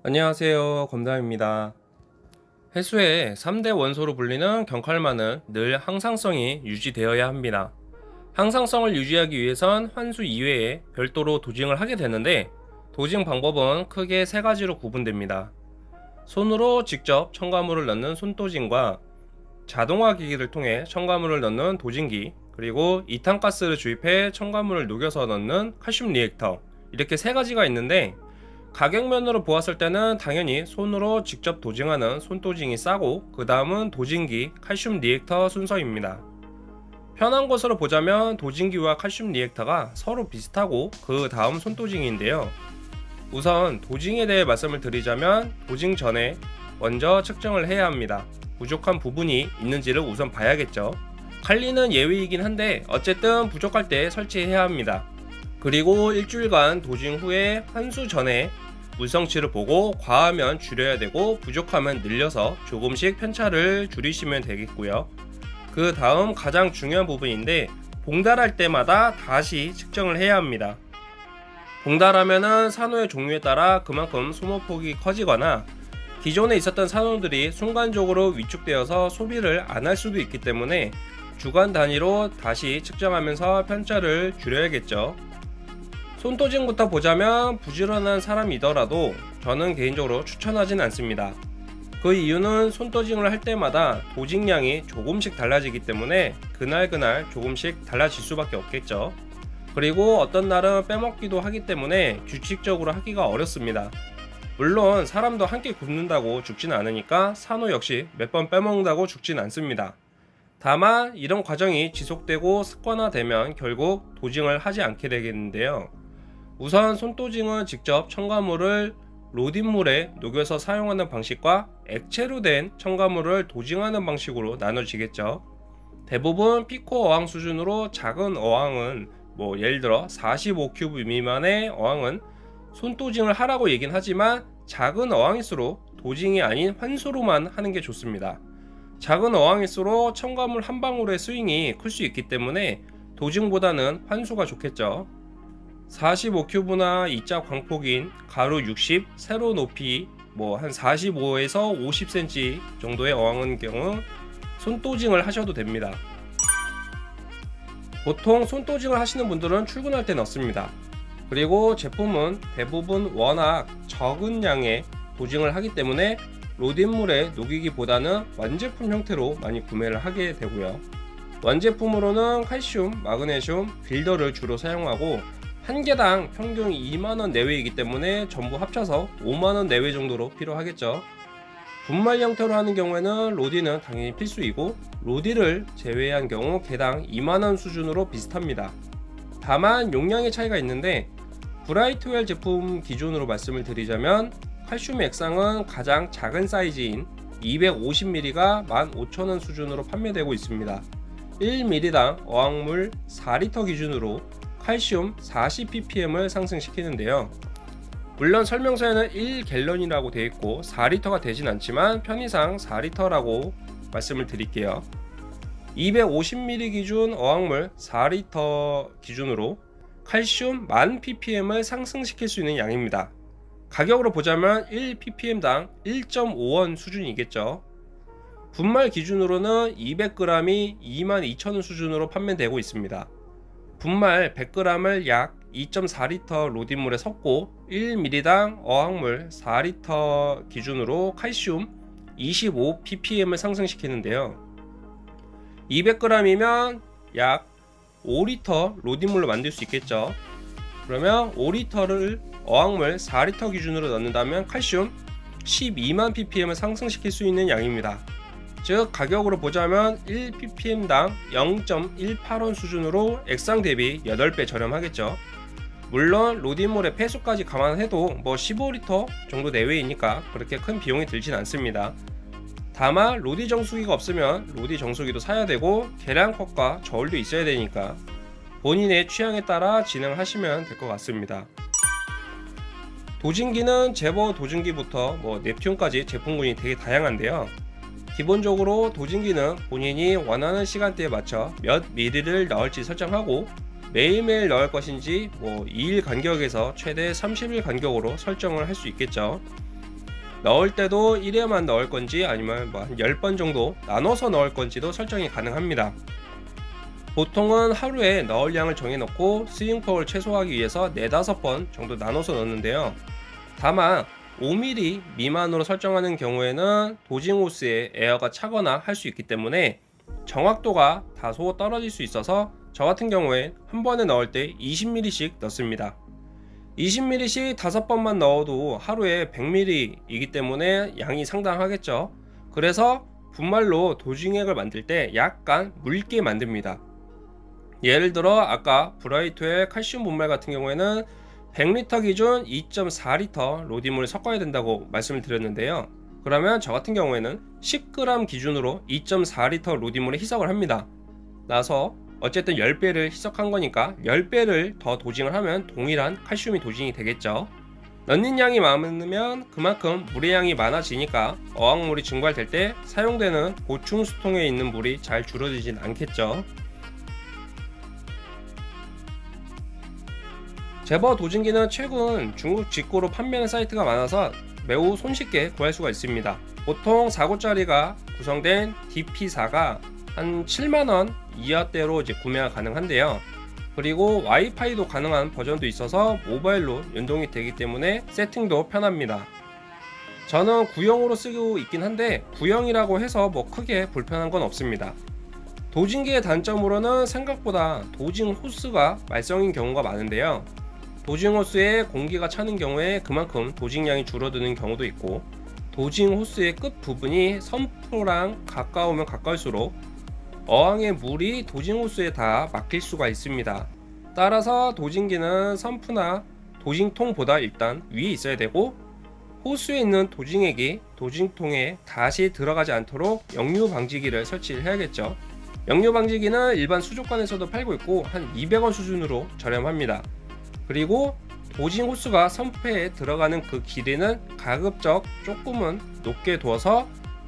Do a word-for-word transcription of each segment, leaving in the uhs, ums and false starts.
안녕하세요, 검담입니다. 해수의 삼 대 원소로 불리는 경칼만은 늘 항상성이 유지되어야 합니다. 항상성을 유지하기 위해선 환수 이외에 별도로 도징을 하게 되는데, 도징 방법은 크게 세 가지로 구분됩니다. 손으로 직접 첨가물을 넣는 손도징과 자동화 기기를 통해 첨가물을 넣는 도징기, 그리고 이탄가스를 주입해 첨가물을 녹여서 넣는 칼슘 리액터, 이렇게 세 가지가 있는데, 가격면으로 보았을 때는 당연히 손으로 직접 도징하는 손도징이 싸고, 그 다음은 도징기, 칼슘 리액터 순서입니다. 편한 것으로 보자면 도징기와 칼슘 리액터가 서로 비슷하고 그 다음 손도징인데요. 우선 도징에 대해 말씀을 드리자면, 도징 전에 먼저 측정을 해야 합니다. 부족한 부분이 있는지를 우선 봐야겠죠. 칼리는 예외이긴 한데 어쨌든 부족할 때 설치해야 합니다. 그리고 일주일간 도징 후에 환수 전에 물성치를 보고 과하면 줄여야 되고 부족하면 늘려서 조금씩 편차를 줄이시면 되겠고요. 그 다음 가장 중요한 부분인데, 봉달할 때마다 다시 측정을 해야 합니다. 봉달하면은 산호의 종류에 따라 그만큼 소모폭이 커지거나 기존에 있었던 산호들이 순간적으로 위축되어서 소비를 안 할 수도 있기 때문에 주간 단위로 다시 측정하면서 편차를 줄여야겠죠. 손도징부터 보자면 부지런한 사람이더라도 저는 개인적으로 추천하진 않습니다. 그 이유는 손도징을 할 때마다 도징량이 조금씩 달라지기 때문에 그날그날 조금씩 달라질 수밖에 없겠죠. 그리고 어떤 날은 빼먹기도 하기 때문에 규칙적으로 하기가 어렵습니다. 물론 사람도 함께 굶는다고 죽진 않으니까 산호 역시 몇 번 빼먹는다고 죽진 않습니다. 다만 이런 과정이 지속되고 습관화되면 결국 도징을 하지 않게 되겠는데요. 우선 손도징은 직접 첨가물을 로딘물에 녹여서 사용하는 방식과 액체로 된 첨가물을 도징하는 방식으로 나눠지겠죠. 대부분 피코 어항 수준으로 작은 어항은 뭐 예를 들어 사십오 큐브 미만의 어항은 손도징을 하라고 얘긴 하지만, 작은 어항일수록 도징이 아닌 환수로만 하는 게 좋습니다. 작은 어항일수록 첨가물 한 방울의 스윙이 클 수 있기 때문에 도징보다는 환수가 좋겠죠. 사십오 큐브나 이자 광폭인 가로 육십, 세로 높이 뭐 한 사십오에서 오십 센티미터 정도의 어항인 경우 손도징을 하셔도 됩니다. 보통 손도징을 하시는 분들은 출근할 때 넣습니다. 그리고 제품은 대부분 워낙 적은 양의 도징을 하기 때문에 로딘물에 녹이기보다는 완제품 형태로 많이 구매를 하게 되고요. 완제품으로는 칼슘, 마그네슘, 빌더를 주로 사용하고 한 개당 평균 이만 원 내외이기 때문에 전부 합쳐서 오만 원 내외 정도로 필요하겠죠. 분말 형태로 하는 경우에는 로디는 당연히 필수이고, 로디를 제외한 경우 개당 이만 원 수준으로 비슷합니다. 다만 용량의 차이가 있는데, 브라이트웰 제품 기준으로 말씀을 드리자면 칼슘 액상은 가장 작은 사이즈인 이백오십 밀리리터가 만 오천 원 수준으로 판매되고 있습니다. 일 밀리리터당 어항물 사 리터 기준으로 칼슘 사십 ppm을 상승시키는데요. 물론 설명서에는 일 갤런이라고 되어 있고 사 리터가 되진 않지만 편의상 사 리터라고 말씀을 드릴게요. 이백오십 밀리리터 기준 어항물 사 리터 기준으로 칼슘 만 ppm을 상승시킬 수 있는 양입니다. 가격으로 보자면 일 ppm당 일 점 오 원 수준이겠죠. 분말 기준으로는 이백 그램이 이만 이천 원 수준으로 판매되고 있습니다. 분말 백 그램을 약 이 점 사 리터 로딘물에 섞고 일 밀리리터당 어항물 사 리터 기준으로 칼슘 이십오 ppm을 상승시키는데요. 이백 그램이면 약 오 리터 로딘물로 만들 수 있겠죠. 그러면 오 리터를 어항물 사 리터 기준으로 넣는다면 칼슘 십이만 ppm을 상승시킬 수 있는 양입니다. 즉 가격으로 보자면 일 ppm당 영 점 일팔 원 수준으로 액상 대비 여덟 배 저렴하겠죠. 물론 로딘물의 폐수까지 감안해도 뭐 십오 리터 정도 내외이니까 그렇게 큰 비용이 들진 않습니다. 다만 로디 정수기가 없으면 로디 정수기도 사야 되고 계량컵과 저울도 있어야 되니까 본인의 취향에 따라 진행하시면 될 것 같습니다. 도징기는 제버 도징기부터 뭐 넵튠까지 제품군이 되게 다양한데요. 기본적으로 도징기는 본인이 원하는 시간대에 맞춰 몇 미리를 넣을지 설정하고 매일매일 넣을 것인지 뭐 이 일 간격에서 최대 삼십 일 간격으로 설정을 할 수 있겠죠. 넣을 때도 일 회만 넣을 건지 아니면 뭐 한 십 번 정도 나눠서 넣을 건지도 설정이 가능합니다. 보통은 하루에 넣을 양을 정해놓고 스윙폭을 최소화하기 위해서 네다섯 번 정도 나눠서 넣는데요. 다만 오 밀리미터 미만으로 설정하는 경우에는 도징 호스에 에어가 차거나 할 수 있기 때문에 정확도가 다소 떨어질 수 있어서 저 같은 경우에 한 번에 넣을 때 이십 밀리미터씩 넣습니다. 이십 밀리미터씩 다섯 번만 넣어도 하루에 백 밀리미터이기 때문에 양이 상당하겠죠. 그래서 분말로 도징액을 만들 때 약간 묽게 만듭니다. 예를 들어 아까 브라이트웰 칼슘 분말 같은 경우에는 백 리터 기준 이 점 사 리터 로디물을 섞어야 된다고 말씀을 드렸는데요. 그러면 저 같은 경우에는 십 그램 기준으로 이 점 사 리터 로디물에 희석을 합니다. 나서 어쨌든 십 배를 희석한 거니까 십 배를 더 도징을 하면 동일한 칼슘이 도징이 되겠죠. 넣는 양이 많으면 그만큼 물의 양이 많아지니까 어항물이 증발될 때 사용되는 보충 수통에 있는 물이 잘 줄어들진 않겠죠. 제버 도징기는 최근 중국 직구로 판매하는 사이트가 많아서 매우 손쉽게 구할 수가 있습니다. 보통 사 구짜리가 구성된 디피 사가 한 칠만 원 이하대로 이제 구매가 가능한데요. 그리고 와이파이도 가능한 버전도 있어서 모바일로 연동이 되기 때문에 세팅도 편합니다. 저는 구형으로 쓰고 있긴 한데 구형이라고 해서 뭐 크게 불편한 건 없습니다. 도징기의 단점으로는 생각보다 도징 호스가 말썽인 경우가 많은데요. 도징 호스에 공기가 차는 경우에 그만큼 도징량이 줄어드는 경우도 있고, 도징 호스의 끝 부분이 선프랑 가까우면 가까울수록 어항의 물이 도징 호스에 다 막힐 수가 있습니다. 따라서 도징기는 선프나 도징통보다 일단 위에 있어야 되고, 호스에 있는 도징액이 도징통에 다시 들어가지 않도록 역류 방지기를 설치를 해야겠죠. 역류 방지기는 일반 수족관에서도 팔고 있고 한 이백 원 수준으로 저렴합니다. 그리고 도징 호스가 선폐에 들어가는 그 길이는 가급적 조금은 높게 두어서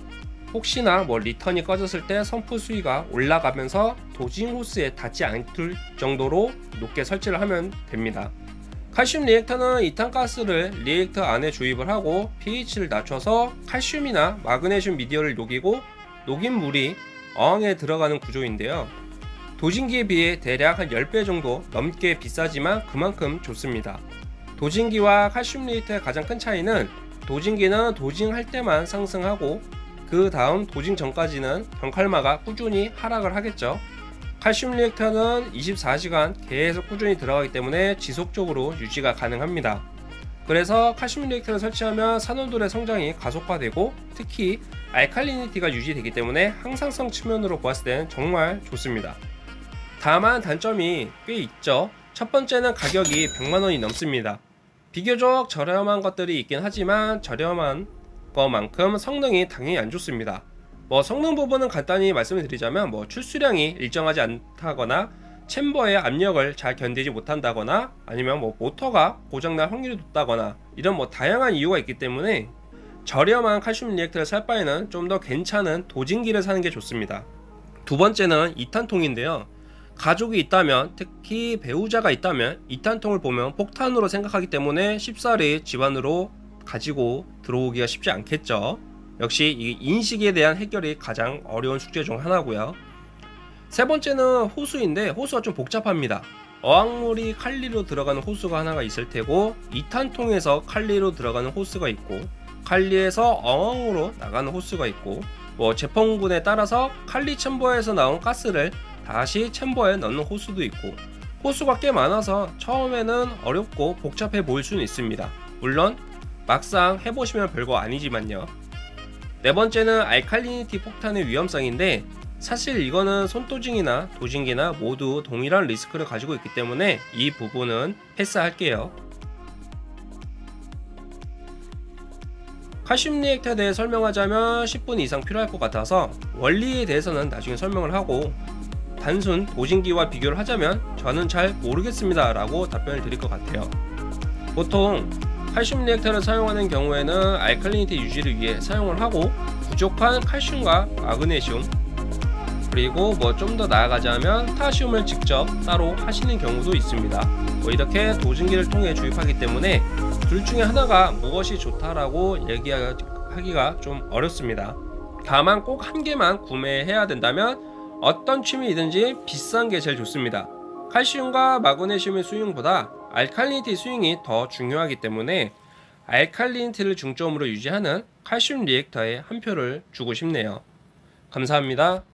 혹시나 뭐 리턴이 꺼졌을 때 선프 수위가 올라가면서 도징 호스에 닿지 않을 정도로 높게 설치를 하면 됩니다. 칼슘 리액터는 이탄가스를 리액터 안에 주입을 하고 pH를 낮춰서 칼슘이나 마그네슘 미디어를 녹이고 녹인 물이 어항에 들어가는 구조인데요. 도징기에 비해 대략 한 십 배 정도 넘게 비싸지만 그만큼 좋습니다. 도징기와 칼슘 리액터의 가장 큰 차이는 도징기는 도징할 때만 상승하고 그 다음 도징 전까지는 경칼마가 꾸준히 하락을 하겠죠. 칼슘 리액터는 이십사 시간 계속 꾸준히 들어가기 때문에 지속적으로 유지가 가능합니다. 그래서 칼슘 리액터를 설치하면 산호들의 성장이 가속화되고 특히 알칼리니티가 유지되기 때문에 항상성 측면으로 보았을 때는 정말 좋습니다. 다만 단점이 꽤 있죠. 첫 번째는 가격이 백만 원이 넘습니다. 비교적 저렴한 것들이 있긴 하지만 저렴한 것만큼 성능이 당연히 안 좋습니다. 뭐 성능 부분은 간단히 말씀을 드리자면 뭐 출수량이 일정하지 않다거나 챔버의 압력을 잘 견디지 못한다거나 아니면 뭐 모터가 고장날 확률이 높다거나 이런 뭐 다양한 이유가 있기 때문에 저렴한 칼슘 리액터를 살 바에는 좀 더 괜찮은 도징기를 사는 게 좋습니다. 두 번째는 이 탄통인데요. 가족이 있다면, 특히 배우자가 있다면 이 탄통을 보면 폭탄으로 생각하기 때문에 쉽사리 집안으로 가지고 들어오기가 쉽지 않겠죠. 역시 이 인식에 대한 해결이 가장 어려운 숙제 중 하나고요. 세 번째는 호수인데 호수가 좀 복잡합니다. 어항물이 칼리로 들어가는 호수가 하나가 있을 테고 이 탄통에서 칼리로 들어가는 호수가 있고 칼리에서 어항으로 나가는 호수가 있고 뭐 제품군에 따라서 칼리 챔버에서 나온 가스를 다시 챔버에 넣는 호수도 있고 호수가 꽤 많아서 처음에는 어렵고 복잡해 보일 수는 있습니다. 물론 막상 해보시면 별거 아니지만요. 네 번째는 알칼리니티 폭탄의 위험성인데 사실 이거는 손도징이나 도징기나 모두 동일한 리스크를 가지고 있기 때문에 이 부분은 패스할게요. 칼슘 리액터에 대해 설명하자면 십 분 이상 필요할 것 같아서 원리에 대해서는 나중에 설명을 하고 단순 도징기와 비교를 하자면 저는 잘 모르겠습니다 라고 답변을 드릴 것 같아요. 보통 칼슘 리액터를 사용하는 경우에는 알칼리니티 유지를 위해 사용을 하고 부족한 칼슘과 마그네슘 그리고 뭐 좀 더 나아가자면 포타슘을 직접 따로 하시는 경우도 있습니다. 뭐 이렇게 도징기를 통해 주입하기 때문에 둘 중에 하나가 무엇이 좋다라고 얘기하기가 좀 어렵습니다. 다만 꼭 한 개만 구매해야 된다면 어떤 취미이든지 비싼 게 제일 좋습니다. 칼슘과 마그네슘의 수용보다 알칼리니티 수용이 더 중요하기 때문에 알칼리니티를 중점으로 유지하는 칼슘 리액터에 한 표를 주고 싶네요. 감사합니다.